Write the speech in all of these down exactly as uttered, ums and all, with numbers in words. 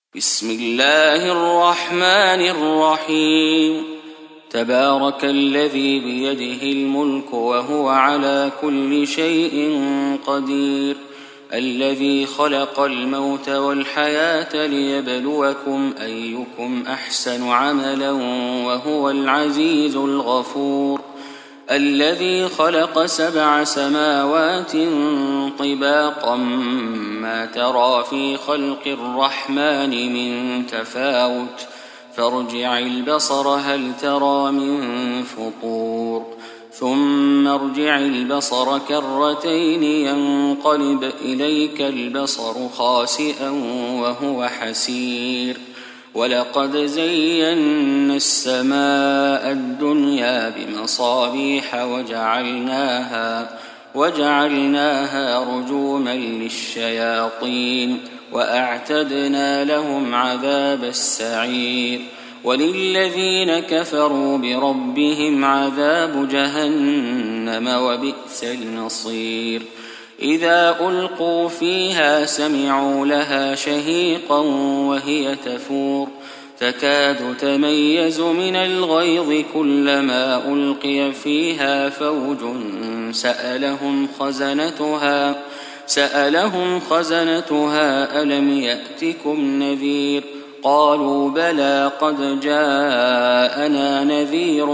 بسم الله الرحمن الرحيم تبارك الذي بيده الملك وهو على كل شيء قدير الذي خلق الموت والحياة ليبلوكم أيكم أحسن عملا وهو العزيز الغفور الذي خلق سبع سماوات طباقا ما ترى في خلق الرحمن من تفاوت فارجع البصر هل ترى من فطور ثم ارجع البصر كرتين ينقلب إليك البصر خاسئا وهو حسير ولقد زينا السماء الدنيا بمصابيح وجعلناها وجعلناها رجوما للشياطين وأعتدنا لهم عذاب السعير وللذين كفروا بربهم عذاب جهنم وبئس المصير إذا ألقوا فيها سمعوا لها شهيقا وهي تفور تكاد تميز من الغيظ كلما ألقي فيها فوج سألهم خزنتها سألهم خزنتها ألم يأتكم نذير قالوا بلى قد جاءنا نذير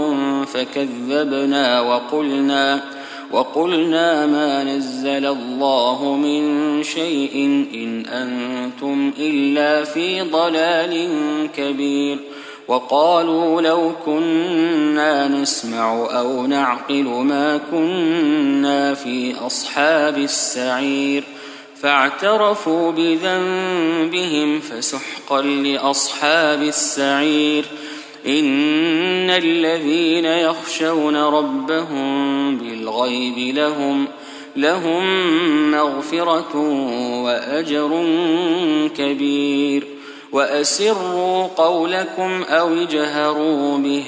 فكذبنا وقلنا وقلنا ما نزل الله من شيء إن أنتم إلا في ضلال كبير وقالوا لو كنا نسمع أو نعقل ما كنا في أصحاب السعير فاعترفوا بذنبهم فسحقا لأصحاب السعير إن الذين يخشون ربهم بالغيب لهم لهم مغفرة وأجر كبير وأسروا قولكم أو اجهروا به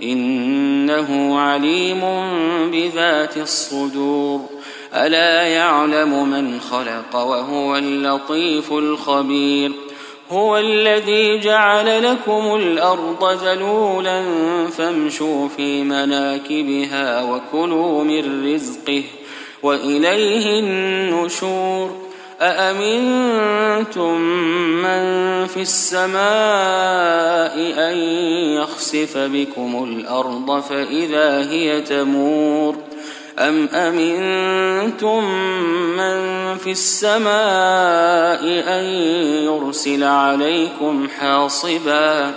إنه عليم بذات الصدور ألا يعلم من خلق وهو اللطيف الخبير هو الذي جعل لكم الأرض ذلولا فامشوا في مناكبها وكلوا من رزقه وإليه النشور أأمنتم من في السماء أن يخسف بكم الأرض فإذا هي تمور أم أمنتم من في السماء أن يرسل عليكم حاصبا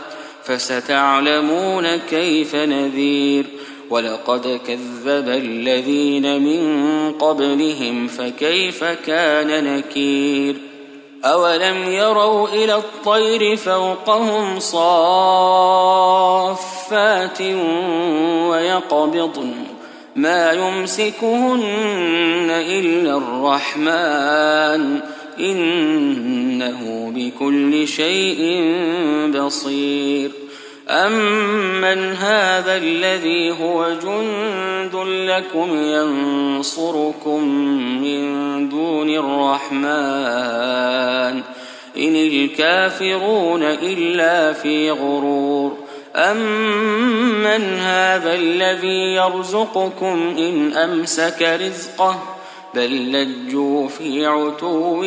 فستعلمون كيف نذير ولقد كذب الذين من قبلهم فكيف كان نكير أولم يروا إلى الطير فوقهم صافات ويقبضن ما يمسكهن إلا الرحمن إنه بكل شيء بصير أمن هذا الذي هو جند لكم ينصركم من دون الرحمن إن الكافرون إلا في غرور أمن هذا الذي يرزقكم إن أمسك رزقه بل لجوا في عتو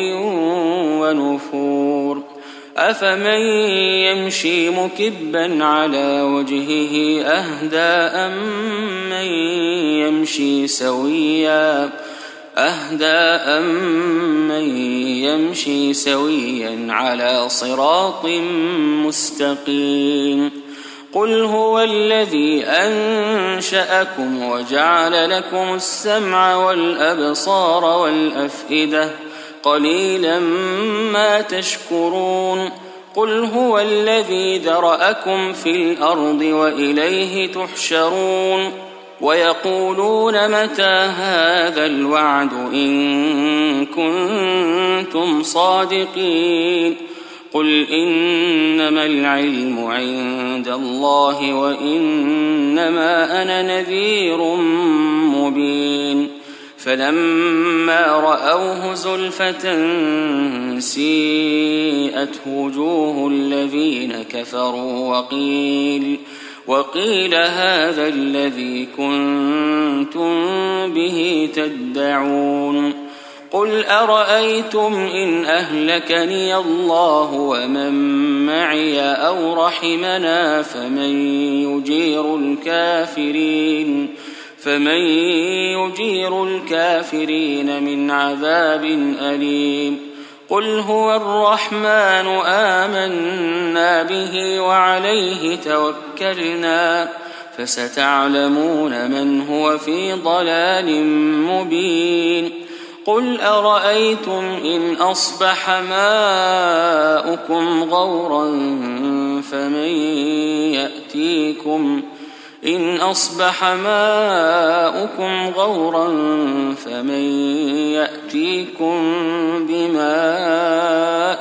ونفور أفمن يمشي مكبا على وجهه أهدى أمن يمشي سويا أهدى أمن يمشي سويا على صراط مستقيم قل هو الذي أنشأكم وجعل لكم السمع والأبصار والأفئدة قليلا ما تشكرون قل هو الذي ذرأكم في الأرض وإليه تحشرون ويقولون متى هذا الوعد إن كنتم صادقين قل إنما العلم عند الله وإنما أنا نذير مبين فلما رأوه زلفة سيئت وجوه الذين كفروا وقيل وقيل هذا الذي كنتم به تدعون قل أرأيتم إن أهلكني الله ومن معي أو رحمنا فمن يجير الكافرين فمن يجير الكافرين من عذاب أليم قل هو الرحمن آمنا به وعليه توكلنا فستعلمون من هو في ضلال مبين قل أرأيتم إن أصبح ماؤكم غورا فمن يأتيكم إن أصبح ماؤكم غورا فمن يأتيكم بماء